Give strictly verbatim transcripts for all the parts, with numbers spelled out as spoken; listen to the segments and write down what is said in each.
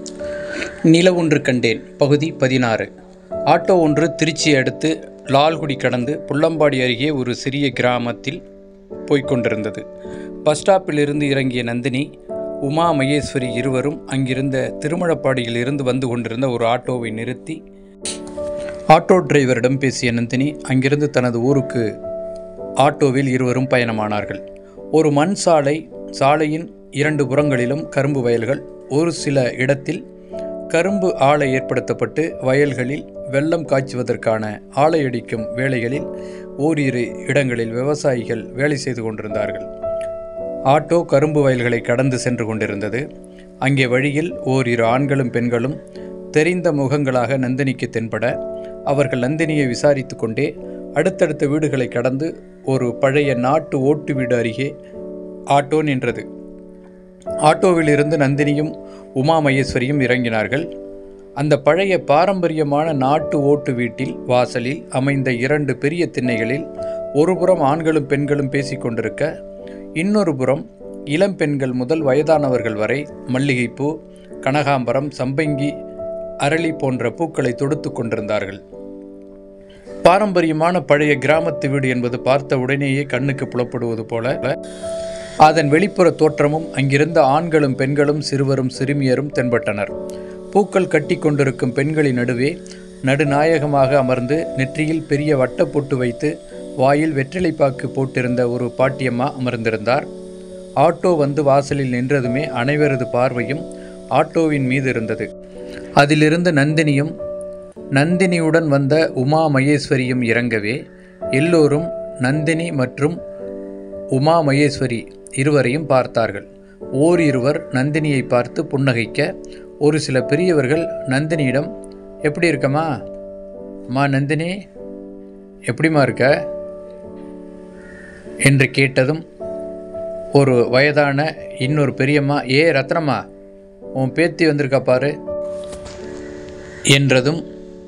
நில ஒன்று கண்டேன் பகுதி பதினாறு. ஆட்டோ ஒன்று திருச்சி அடுத்து லால்குடி கடந்து புள்ளம்பாடி அருகே ஒரு சிறிய கிராமத்தில் போய்கொண்டிருந்தது. பஸ் ஸ்டாப்பில் இருந்து இறங்கிய நந்தினி, உமா மகேஸ்வரி இருவரும் அங்கிருந்த திருமழப்பாடியில் இருந்து வந்து கொண்டிருந்த ஒரு ஆட்டோவை நிறுத்தி ஆட்டோ டிரைவரிடம் பேசிய நந்தினி அங்கிருந்து தனது ஊருக்கு ஆட்டோவில் இருவரும் பயணமானார்கள். ஒரு மண் சாலை, சாலையின் இரண்டு புறங்களிலும் கரும்பு வயல்கள், ஒரு சில இடத்தில் கரும்பு ஆலை ஏற்படுத்தப்பட்டு வயல்களில் வெள்ளம் காய்ச்சுவதற்கான ஆலை அடிக்கும் வேலைகளில் ஓரிரு இடங்களில் விவசாயிகள் வேலை செய்து கொண்டிருந்தார்கள். ஆட்டோ கரும்பு வயல்களை கடந்து சென்று கொண்டிருந்தது. அங்கே வழியில் ஓரிரு ஆண்களும் பெண்களும் தெரிந்த முகங்களாக நந்தினிக்கு தென்பட, அவர்கள் நந்தினியை விசாரித்து கொண்டே அடுத்தடுத்த வீடுகளை கடந்து ஒரு பழைய நாட்டு ஓட்டு வீடு அருகே ஆட்டோ நின்றது. ஆட்டோவில் இருந்து நந்தினியும் உமா மகேஸ்வரியும் இறங்கினார்கள். அந்த பழைய பாரம்பரியமான நாட்டு ஓட்டு வீட்டில் வாசலில் அமைந்த இரண்டு பெரிய திண்ணைகளில் ஒரு புறம் ஆண்களும் பெண்களும் பேசிக்கொண்டிருக்க, இன்னொரு புறம் இளம் பெண்கள் முதல் வயதானவர்கள் வரை மல்லிகைப்பூ, கனகாம்பரம், சம்பங்கி, அரளி போன்ற பூக்களை தொடுத்து கொண்டிருந்தார்கள். பாரம்பரியமான பழைய கிராமத்து வீடு என்பது பார்த்த உடனேயே கண்ணுக்கு புலப்படுவது போல அதன் வெளிப்புற தோற்றமும் அங்கிருந்த ஆண்களும் பெண்களும் சிறுவரும் சிறுமியரும் தென்பட்டனர். பூக்கள் கட்டி கொண்டிருக்கும் பெண்களின் நடுவே நடுநாயகமாக அமர்ந்து நெற்றியில் பெரிய வட்டப்பொட்டு வைத்து வாயில் வெற்றிலைப்பாக்கு போட்டிருந்த ஒரு பாட்டியம்மா அமர்ந்திருந்தார். ஆட்டோ வந்து வாசலில் நின்றதுமே அனைவரது பார்வையும் ஆட்டோவின் மீது இருந்தது. அதிலிருந்து நந்தினியும் நந்தினியுடன் வந்த உமா மகேஸ்வரியும் இறங்கவே எல்லோரும் நந்தினி மற்றும் உமா மகேஸ்வரி இருவரையும் பார்த்தார்கள். ஓரிருவர் நந்தினியை பார்த்து புன்னகைக்க, ஒரு சில பெரியவர்கள் நந்தினியிடம், எப்படி இருக்கம்மா? அம்மா நந்தினி, எப்படிமா இருக்க என்று கேட்டதும், ஒரு வயதான இன்னொரு பெரியம்மா, ஏ ரத்னம்மா, உன் பேத்தி வந்திருக்கா பாரு என்றதும்,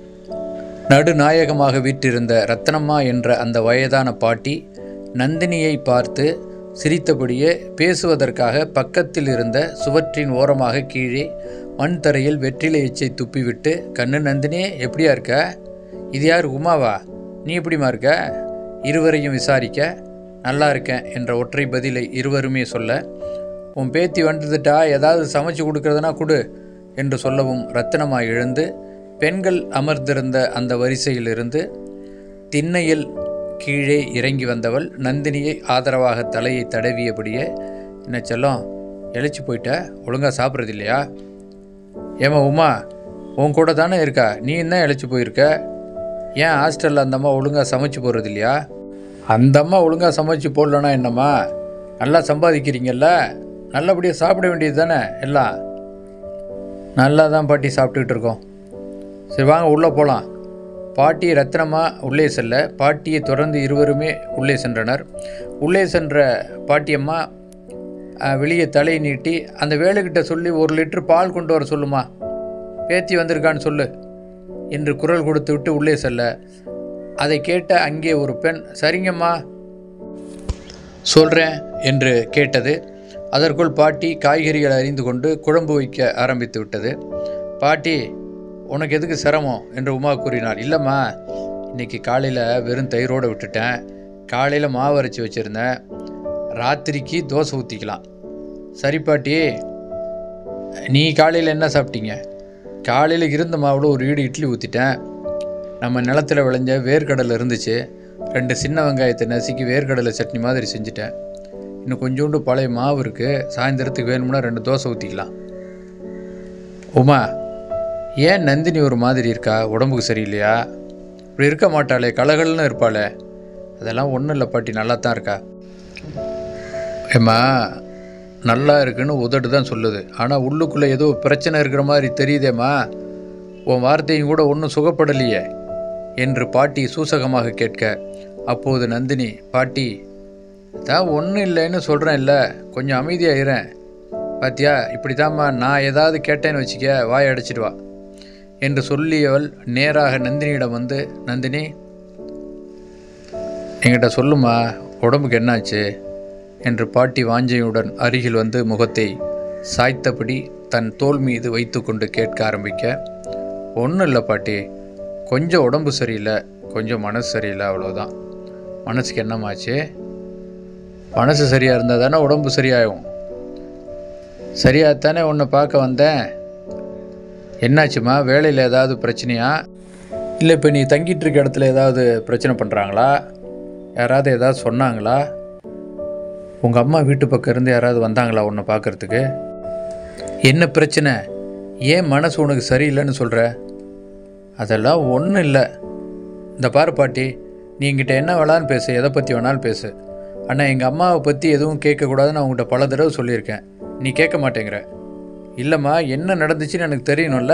நடுநாயகமாக வீற்றிருந்த ரத்னம்மா என்ற அந்த வயதான பாட்டி நந்தினியை பார்த்து சிரித்தபடியே பேசுவதற்காக பக்கத்தில் இருந்த சுவற்றின் ஓரமாக கீழே மண் தரையில் வெற்றிலை எச்சை துப்பிவிட்டு, கண்ணு நந்தினி, எப்படியா இருக்க? இது யார், உமாவா? நீ எப்படிமா இருக்க? இருவரையும் விசாரிக்க, நல்லா இருக்கேன் என்ற ஒற்றை பதிலை இருவருமே சொல்ல, உன் பேத்தி வந்துட்டா, ஏதாவது சமைச்சு கொடுக்கறதுனா கொடு என்று சொல்லவும் ரத்தினம்மா எழுந்து பெண்கள் அமர்ந்திருந்த அந்த வரிசையிலிருந்து திண்ணையில் கீழே இறங்கி வந்தவள் நந்தினியை ஆதரவாக தலையை தடவியபடியே, என்ன செல்லம், இழைச்சி போயிட்ட, ஒழுங்காக சாப்பிட்றது இல்லையா? ஏமா உமா, உன் கூட தானே இருக்கா, நீ என்ன இழைச்சி போயிருக்க? ஏன் ஹாஸ்டலில் அந்த அம்மா ஒழுங்காக சமைச்சு போடுறது இல்லையா? அந்த அம்மா ஒழுங்காக சமைச்சு போடலன்னா என்னம்மா, நல்லா சம்பாதிக்கிறீங்கல்ல, நல்லபடியாக சாப்பிட வேண்டியது தானே எல்லாம். நல்லா தான் பாட்டி சாப்பிட்டுக்கிட்டு இருக்கோம். சரி வாங்க உள்ளே போகலாம். பாட்டி ரத்னம்மா உள்ளே செல்ல, பாட்டியை தொடர்ந்து இருவருமே உள்ளே சென்றனர். உள்ளே சென்ற பாட்டியம்மா வெளியே தலை நீட்டி, அந்த வேலைக்கிட்ட சொல்லி ஒரு லிட்டர் பால் கொண்டு வர சொல்லுமா, பேத்தி வந்திருக்கான்னு சொல்லு என்று குரல் கொடுத்து விட்டு உள்ளே செல்ல, அதை கேட்ட அங்கே ஒரு பெண், சரிங்கம்மா சொல்கிறேன் என்று கேட்டது. அதற்குள் பாட்டி காய்கறிகள் அறிந்து கொண்டு குழம்பு வைக்க ஆரம்பித்து விட்டது. பாட்டி, உனக்கு எதுக்கு சிரமம் என்று உமா கூறினாள். இல்லைம்மா, இன்றைக்கி காலையில் வெறும் தயிரோடு விட்டுட்டேன். காலையில் மாவு அரைச்சி வச்சுருந்தேன், ராத்திரிக்கு தோசை ஊற்றிக்கலாம். சரி பாட்டி, நீ காலையில் என்ன சாப்பிட்டீங்க? காலையில் இருந்த மாவில் ஒரு ஈடு இட்லி ஊற்றிட்டேன். நம்ம நிலத்தில் விளைஞ்ச வேர்க்கடலை இருந்துச்சு, ரெண்டு சின்ன வெங்காயத்தை நசுக்கி வேர்க்கடலை சட்னி மாதிரி செஞ்சுட்டேன். இன்னும் கொஞ்சோண்டு பழைய மாவு இருக்குது, சாயந்தரத்துக்கு வேணும்னா ரெண்டு தோசை ஊற்றிக்கலாம். உமா, ஏன் நந்தினி ஒரு மாதிரி இருக்கா? உடம்புக்கு சரியில்லையா? இப்படி இருக்க மாட்டாளே, கலகலன்னு இருப்பாளே. அதெல்லாம் ஒன்றும் இல்லை பாட்டி, நல்லா தான் இருக்கா. ஏம்மா, நல்லா இருக்குன்னு உதட்டு தான் சொல்லுது, ஆனால் உள்ளுக்குள்ளே ஏதோ பிரச்சனை இருக்கிற மாதிரி தெரியுதேம்மா. உன் வார்த்தையும் கூட ஒன்றும் சுகப்படலையே என்று பாட்டி சூசகமாக கேட்க, அப்போது நந்தினி, பாட்டி தான் ஒன்றும் இல்லைன்னு சொல்கிறேன், இல்லை கொஞ்சம் அமைதியாகிறேன். பாத்தியா, இப்படி தாம்மா, நான் ஏதாவது கேட்டேன்னு வச்சுக்க வாய் அடைச்சிடுவா என்று சொல்லியவள் நேராக நந்தினியிடம் வந்து, நந்தினி, என்கிட்ட சொல்லுமா, உடம்புக்கு என்னாச்சு என்று பாட்டி வாஞ்சையுடன் அருகில் வந்து முகத்தை சாய்த்தபடி தன் தோள் மீது வைத்து கொண்டு கேட்க ஆரம்பிக்க, ஒன்றும் இல்லை பாட்டி, கொஞ்சம் உடம்பு சரியில்லை, கொஞ்சம் மனசு சரியில்லை, அவ்வளோதான். மனசுக்கு என்னமாச்சு? மனசு சரியாக இருந்தால் தானே உடம்பு சரியாகும். சரியாகத்தானே உன்னை பார்க்க வந்தேன். என்னாச்சுமா? வேலையில் ஏதாவது பிரச்சனையா? இல்லை இப்போ நீ தங்கிட்டு இருக்க இடத்துல ஏதாவது பிரச்சனை பண்ணுறாங்களா? யாராவது ஏதாவது சொன்னாங்களா? உங்கள் அம்மா வீட்டு பக்கம் இருந்து யாராவது வந்தாங்களா உன்னை பார்க்குறதுக்கு? என்ன பிரச்சனை? ஏன் மனசு உனக்கு சரியில்லைன்னு சொல்கிற? அதெல்லாம் ஒன்றும் இல்லை. இந்த பாரு பாட்டி, நீ என்கிட்ட என்ன வேணாலும் பேசு, எதை பற்றி வேணாலும் பேசு. ஆனால் எங்கள் அம்மாவை பற்றி எதுவும் கேட்கக்கூடாதுன்னு அவங்ககிட்ட பல தடவை சொல்லியிருக்கேன். நீ கேட்க மாட்டேங்கிற. இல்லைம்மா, என்ன நடந்துச்சுன்னு எனக்கு தெரியணும்ல.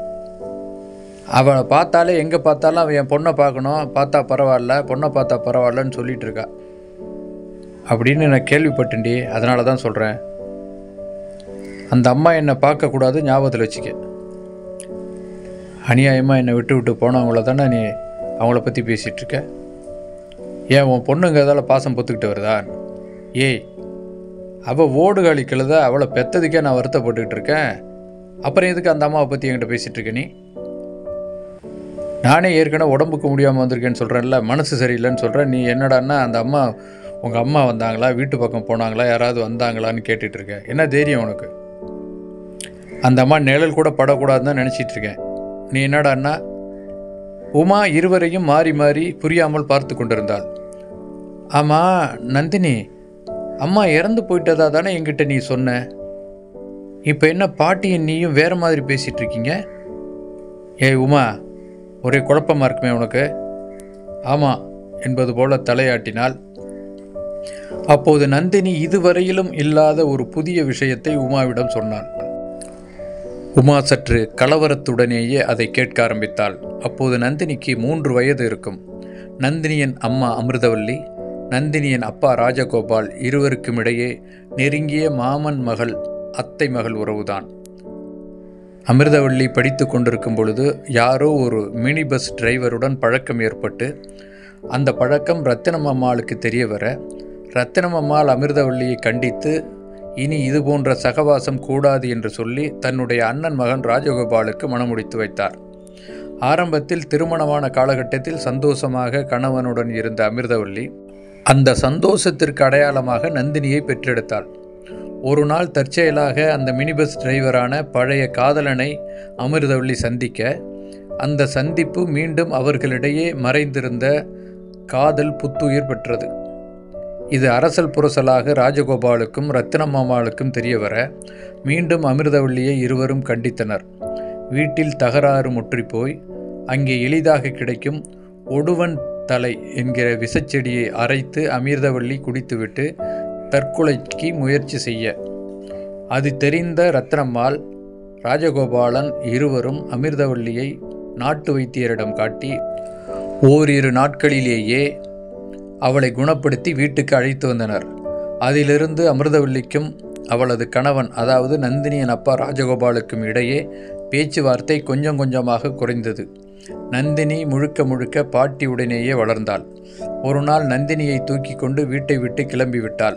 அவளை பார்த்தாலே எங்கே பார்த்தாலும் அவன் என் பொண்ணை பார்க்கணும், பார்த்தா பரவாயில்ல, பொண்ணை பார்த்தா பரவாயில்லன்னு சொல்லிகிட்டு இருக்கா அப்படின்னு நான் கேள்விப்பட்டேன்டி. அதனால தான் சொல்கிறேன். அந்த அம்மா என்னை பார்க்கக்கூடாது, ஞாபகத்தில் வச்சுக்க. அநியாயமாக என்னை விட்டு விட்டு போனவங்கள தானே நீ அவங்கள பற்றி பேசிகிட்ருக்க. ஏன் உன் பொண்ணுங்கிறதால பாசம் பொத்துக்கிட்டு வருதா? ஏய், அவள் ஓடுகாலி கழுத, அவளை பெற்றதுக்கே நான் வருத்தப்பட்டுக்கிட்டு இருக்கேன். அப்புறம் எதுக்கு அந்த அம்மாவை பற்றி என்கிட்ட பேசிகிட்டு இருக்க நீ? நானே ஏற்கனவே உடம்புக்கு முடியாமல் வந்திருக்கேன்னு சொல்கிறேன்ல, மனசு சரியில்லைன்னு சொல்கிறேன். நீ என்னடான்னா அந்த அம்மா உங்கள் அம்மா வந்தாங்களா, வீட்டு பக்கம் போனாங்களா, யாராவது வந்தாங்களான்னு கேட்டுட்ருக்க. என்ன தைரியம் உனக்கு? அந்த அம்மா நிழல் கூட படக்கூடாதுன்னு தான் நினச்சிட்ருக்கேன். நீ என்னடான்னா? உமா இருவரையும் மாறி மாறி புரியாமல் பார்த்து கொண்டிருந்தாள். ஆமாம் நந்தினி, அம்மா இறந்து போயிட்டதா தானே என்கிட்ட நீ சொன்ன. இப்போ என்ன பாட்டியும் நீயும் வேறு மாதிரி பேசிகிட்டு இருக்கீங்க? ஏய் உமா, ஒரே குழப்பமாக இருக்குமே உனக்கு? ஆமாம் என்பது போல தலையாட்டினாள். அப்போது நந்தினி இதுவரையிலும் இல்லாத ஒரு புதிய விஷயத்தை உமாவிடம் சொன்னாள். உமா சற்று கலவரத்துடனேயே அதை கேட்க ஆரம்பித்தாள். அப்போது நந்தினிக்கு மூன்று வயது இருக்கும். நந்தினியின் அம்மா அமிர்தவல்லி, நந்தினியின் அப்பா ராஜகோபால் இருவருக்கும் இடையே நெருங்கிய மாமன் மகள் அத்தை மகள் உறவுதான். அமிர்தவல்லி படித்து கொண்டிருக்கும் பொழுது யாரோ ஒரு மினி பஸ் டிரைவருடன் பழக்கம் ஏற்பட்டு அந்த பழக்கம் ரத்தினம் அம்மாளுக்கு தெரிய வர, ரத்தினம் அம்மாள் அமிர்தவல்லியை கண்டித்து இனி இது போன்ற சகவாசம் கூடாது என்று சொல்லி தன்னுடைய அண்ணன் மகன் ராஜகோபாலுக்கு மணமுடித்து வைத்தார். ஆரம்பத்தில் திருமணமான காலகட்டத்தில் சந்தோஷமாக கணவனுடன் இருந்த அமிர்தவல்லி அந்த சந்தோஷத்திற்கு அடையாளமாக நந்தினியை பெற்றெடுத்தாள். ஒரு நாள் தற்செயலாக அந்த மினி பஸ் டிரைவரான பழைய காதலனை அமிர்தவல்லி சந்திக்க, அந்த சந்திப்பு மீண்டும் அவர்களிடையே மறைந்திருந்த காதல் புத்துயிர் பெற்றது. இது அரசல் புரசலாக ராஜகோபாலுக்கும் ரத்தினம்மாளுக்கும் தெரிய வர மீண்டும் அமிர்தவல்லியை இருவரும் கண்டித்தனர். வீட்டில் தகராறு முற்றிப்போய் அங்கே எளிதாக கிடைக்கும் ஒடுவன் தலை என்கிற விஷச்செடியை அரைத்து அமிர்தவல்லி குடித்துவிட்டு தற்கொலைக்கு முயற்சி செய்ய, அது தெரிந்த ரத்தினம்மாள் ராஜகோபாலன் இருவரும் அமிர்தவல்லியை நாட்டு வைத்தியரிடம் காட்டி ஓரிரு நாட்களிலேயே அவளை குணப்படுத்தி வீட்டுக்கு அழைத்து வந்தனர். அதிலிருந்து அமிர்தவல்லிக்கும் அவளது கணவன் அதாவது நந்தினியின் அப்பா ராஜகோபாலுக்கும் இடையே பேச்சுவார்த்தை கொஞ்சம் கொஞ்சமாக குறைந்தது. நந்தினி முழுக்க முழுக்க பாட்டியுடனேயே வளர்ந்தாள். ஒரு நாள் நந்தினியை தூக்கி கொண்டு வீட்டை விட்டு கிளம்பிவிட்டாள்.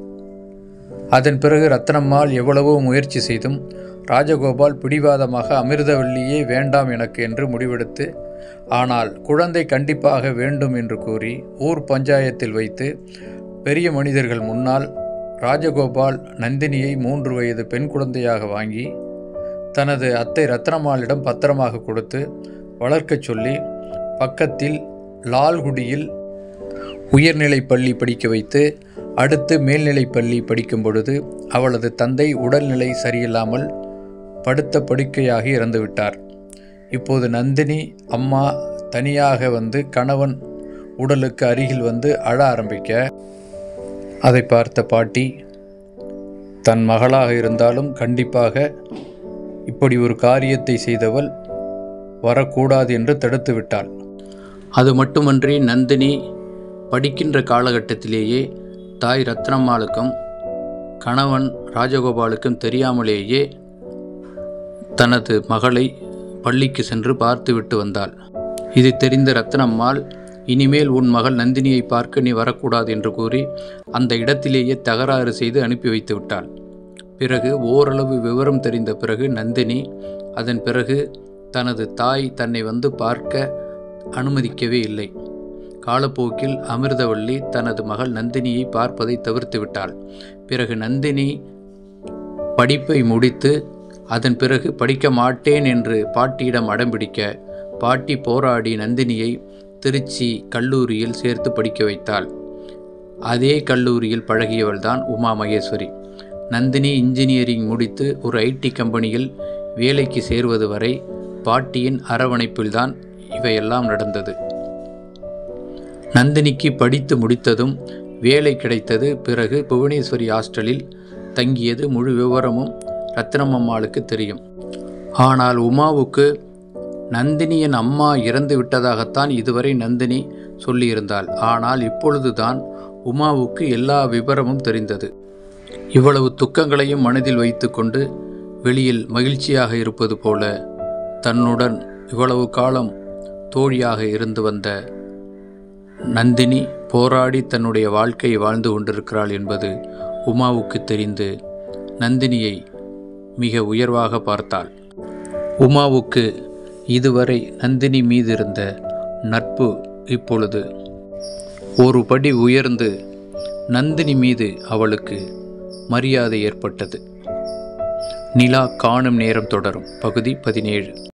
அதன் பிறகு ரத்தினம்மாள் எவ்வளவோ முயற்சி செய்தும் ராஜகோபால் பிடிவாதமாக அமிர்தவல்லியே வேண்டாம் எனக்கு என்று முடிவெடுத்து, ஆனால் குழந்தை கண்டிப்பாக வேண்டும் என்று கூறி ஊர் பஞ்சாயத்தில் வைத்து பெரிய மனிதர்கள் முன்னால் ராஜகோபால் நந்தினியை மூன்று வயது பெண் குழந்தையாக வாங்கி தனது அத்தை ரத்னம்மாளிடம் பத்திரமாக கொடுத்து வளர்க்கச் சொல்லி பக்கத்தில் லால்குடியில் உயர்நிலை பள்ளி படிக்க வைத்து அடுத்து மேல்நிலை பள்ளி படிக்கும் பொழுது அவளது தந்தை உடல்நிலை சரியில்லாமல் படுத்த படுக்கையாகி இறந்துவிட்டார். இப்போது நந்தினி அம்மா தனியாக வந்து கணவன் உடலுக்கு அருகில் வந்து அழ ஆரம்பிக்க, அதை பார்த்த பாட்டி தன் மகளாக இருந்தாலும் கண்டிப்பாக இப்படி ஒரு காரியத்தை செய்தவள் வரக்கூடாது என்று தடுத்து விட்டாள். அது மட்டுமன்றி நந்தினி படிக்கின்ற காலகட்டத்திலேயே தாய் ரத்னம்மாளுக்கும் கணவன் ராஜகோபாலுக்கும் தெரியாமலேயே தனது மகளை பள்ளிக்கு சென்று பார்த்துவிட்டு வந்தாள். இது தெரிந்த ரத்னம்மாள், இனிமேல் உன் மகள் நந்தினியை பார்க்க நீ வரக்கூடாது என்று கூறி அந்த இடத்திலேயே தகராறு செய்து அனுப்பி வைத்து விட்டாள். பிறகு ஓரளவு விவரம் தெரிந்த பிறகு நந்தினி அதன் பிறகு தனது தாய் தன்னை வந்து பார்க்க அனுமதிக்கவே இல்லை. காலப்போக்கில் அமிர்தவல்லி தனது மகள் நந்தினியை பார்ப்பதை தவிர்த்து விட்டாள். பிறகு நந்தினி படிப்பை முடித்து அதன் பிறகு படிக்க மாட்டேன் என்று பாட்டியிடம் அடம்பிடிக்க பாட்டி போராடி நந்தினியை திருச்சி கல்லூரியில் சேர்த்து படிக்க வைத்தாள். அதே கல்லூரியில் பழகியவள்தான் உமா மகேஸ்வரி. நந்தினி இன்ஜினியரிங் முடித்து ஒரு ஐடி கம்பெனியில் வேலைக்கு சேர்வது வரை பாட்டியின் அரவணைப்பில்தான் இவையெல்லாம் நடந்தது. நந்தினிக்கு படித்து முடித்ததும் வேலை கிடைத்தது. பிறகு புவனேஸ்வரி ஹாஸ்டலில் தங்கியது முழு விவரமும் ரத்னம்மாளுக்கு தெரியும். ஆனால் உமாவுக்கு நந்தினியின் அம்மா இறந்து விட்டதாகத்தான் இதுவரை நந்தினி சொல்லியிருந்தாள். ஆனால் இப்பொழுதுதான் உமாவுக்கு எல்லா விவரமும் தெரிந்தது. இவ்வளவு துக்கங்களையும் மனதில் வைத்து கொண்டு வெளியில் மகிழ்ச்சியாக இருப்பது போல தன்னுடன் இவ்வளவு காலம் தோழியாக இருந்து வந்த நந்தினி போராடி தன்னுடைய வாழ்க்கையை வாழ்ந்து கொண்டிருக்கிறாள் என்பது உமாவுக்கு தெரிந்து நந்தினியை மிக உயர்வாக பார்த்தாள். உமாவுக்கு இதுவரை நந்தினி மீது இருந்த நட்பு இப்பொழுது ஒரு படி உயர்ந்து நந்தினி மீது அவளுக்கு மரியாதை ஏற்பட்டது. நிலா காணும் நேரம் தொடரும். பகுதி பதினேழு.